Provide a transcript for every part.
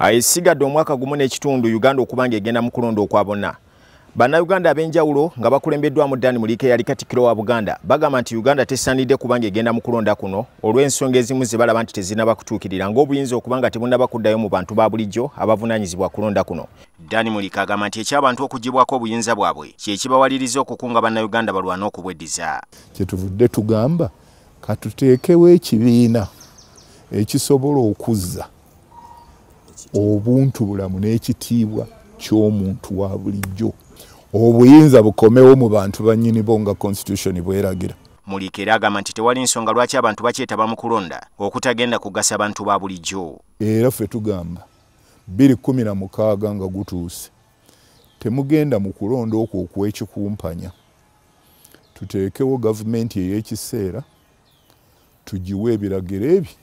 Esigadde omwaka gumu n'ekitundu Uganda okubanga egenda mu kulonda okwa bonna. Banna Uganda ab'enjawulo nga bakulembeddwamu Dan Muliika yali Katikkiro wa Buganda bagamba nti Uganda tesaanidde kubanga egenda mu kulonda kuno olw'ensonga ezimu ze balaba nti tezinnaba kutuukirira ng'obuyinza okubanga tebunnaba kuddayo mu bantu ba bulijjo abavunaanyizibwa kulonda kuno. Dan Muliika agamba nti eky'abantu okuggyibwako obuyinza bwabwe kye kibawaliriza okukunga Banna Uganda balwana okubweddiza. Kyetuvudde tugamba katuteekewo ekibiina ekisobola okuzza obuntu bulamu n'ekitiibwa ky'omuntu wa bulijjo. Obuyinza bukomewo mu bantu bannyini bo nga constitution bweragira. Muliika era agamba nti tewali nsonga lwaki abantu bakyetaba mu kulonda okutagenda kugasa bantu ba bulijjo. Era ffe tugamba 2016 nga gutuuse temugenda mu kulonda okwo okw'ekikumpanya. Tuteekewo gavumenti ey'ekisera tugiwe ebiragiro ebyo.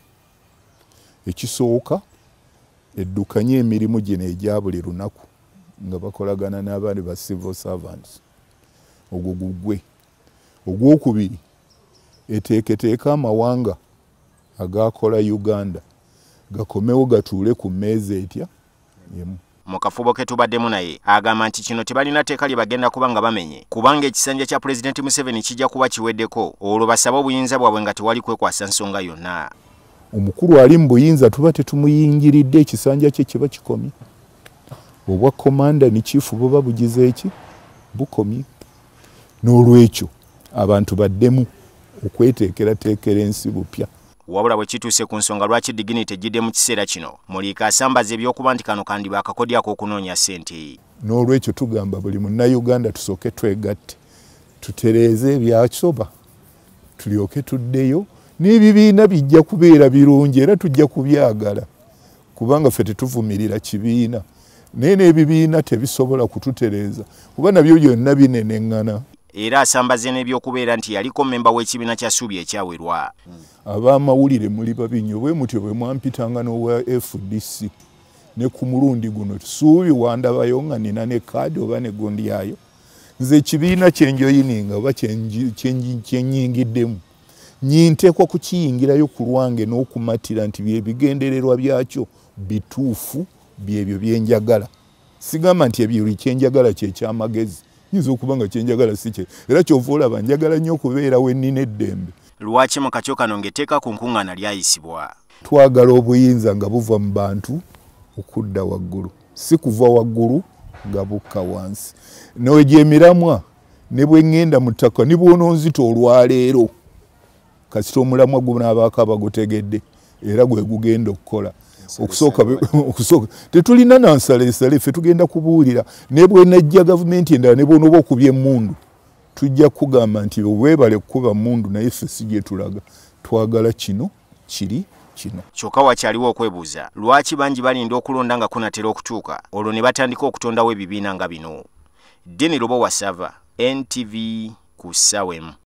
Ekisooka eddukanye emirimu gino egya buli lunaku nga bakolagana n'abandi ba civil servants. Ogwo gugwe. Ogwokubiri eteeketeeka amawanga agakola Uganda gakomewo gatuule ku mmeeza etya yemu. Mukafubo ke tubaddemu naye agamba nti kino tebalina tteeka lye bagenda kuba nga bamenye kubanga ekisanja kya Pulezidenti Museveni kijja kuba kiweddeko olwo basaba obuyinza bwabwe nga tewali kwekwasa nsonga yonna. Omukulu ali mu buyinza tuba tetumuyingiridde ekisanja kye kiba kikomye. Obwa komanda ni chief buba bugize eki bukomye. N'olwekyo abantu baddemu okweteekerateekera ensi bupya. Wabula bwe kituuse ku nsonga lwaki digini tejjidde mu kiseera kino Muliika asambaza ebyokuba nti kano kandiba akakodyo ak'okunoonya ssente. N'olwekyo tugamba buli munnayuganda tusooke twegatte tutereeze ebyakisoba tulyoke tuddeyo n'ebibiina bijja kubeera birungi era tujja kubyagala kubanga ffe tetuvumirira kibiina naye n'ebibiina tebisobola kututereeza kuba nabyo byonna bineneŋŋana. Era asambaze n'ebyokubeera nti yaliko mmemba w'ekibiina kya Ssuubi ekyawerwa. Ab'amawulire muli babinyo bwe mutyo bwe mwampitanga n'owa FDC ne ku mulundi guno Ssuubi wandabayo nga nina ne kaadi oba ne gundi yayo nze ekibiina kyenjoyininga oba kyenyingiddemu nyinteekwa kukiyingirayo ku lwange n'okumatira nti byebigendererwa byakyo bituufu byebyo byenjagala. Sigamba nti ebyo kyenjagala kyekyamagezi yinza okuba nga kyenjagala si kye era kyova olaba njagala nnyo okubeera we nnina eddembe. Lwaki mu kakyo kano ng'etteeka ku nkuŋŋaana lyayisibwa? Twagala obuyinza nga buva mu bantu okudda waggulu si kuva waggulu nga bukka wansi. N'egy'emiramwa ne bwe ŋŋenda mu ttaka ne bw'ononzita olwaleero kasita omulamwa gunaabaako abagutegedde era gwe gugenda okukola. Okusooka tetulina nansaleesale ffe tugenda kubuulira ne bwenajja gavumenti endala ne bw'onooba okubya emmundu tujja kugamba nti weebale kukuba mmundu naye ffe si gye tulaga twagala kino kiri kino. Kyokka wakyaliwo okwebuuza lwaki bangi balinda okulonda nga kunatera okutuuka olwo ne batandika okutondawo ebibiina nga bino. Deni Lobo Wasava, NTV ku ssaawa emu.